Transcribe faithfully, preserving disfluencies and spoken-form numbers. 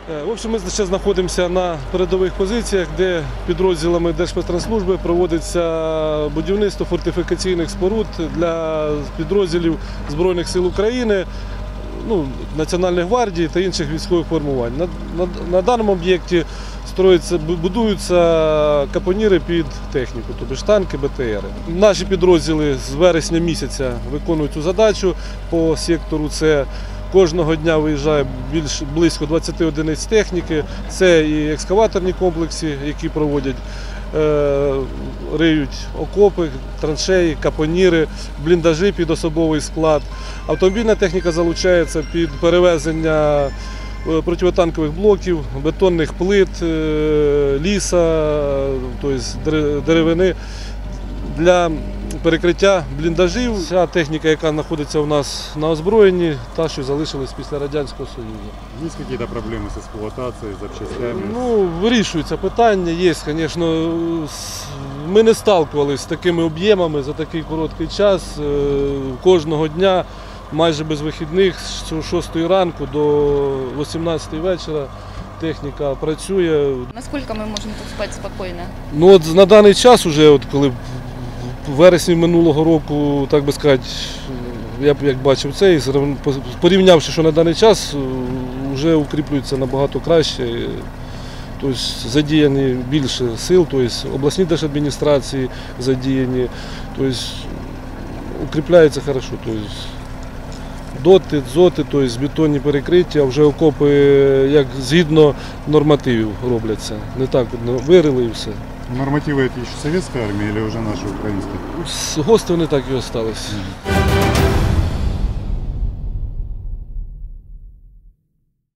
В общем, ми зараз знаходимося на передових позиціях, де підрозділами Держспецтранслужби проводиться будівництво фортифікаційних споруд для підрозділів Збройних сил України, ну, Національної гвардії та інших військових формувань. На, на, на даному об'єкті строїться, будуються капоніри під техніку, тобто танки, Б Т Р. Наші підрозділи з вересня місяця виконують цю задачу по сектору. Це кожного дня виїжджає більш близько двадцяти одиниць техніки. Це і екскаваторні комплекси, які проводять, е, риють окопи, траншеї, капоніри, бліндажі під особовий склад. Автомобільна техніка залучається під перевезення протитанкових блоків, бетонних плит, ліса, тобто деревини для перекриття бліндажів. Вся техніка, яка знаходиться у нас на озброєнні, та, що залишилась після Радянського Союзу. Є якісь проблеми з експлуатацією, з запчастями? Ну, вирішуються питання, є, звісно. Ми не сталкувалися з такими об'ємами за такий короткий час. Кожного дня, майже без вихідних, з шостої ранку до вісімнадцятої вечора техніка працює. Наскільки ми можемо тут спати спокійно? Ну, от на даний час, уже, от коли в вересні минулого року, так би сказати, я б як бачив це, і порівнявши, що на даний час, вже укріплюється набагато краще. Тобто задіяні більше сил, тобто обласні держадміністрації задіяні, тобто укріпляється добре. Тобто доти, дзоти, тобто бетонні перекриття, вже окопи як згідно нормативів робляться. Не так вирили і все. Нормативи – це ще совєтська армія чи вже наша українська? З ГОСТи вони так і залишилися.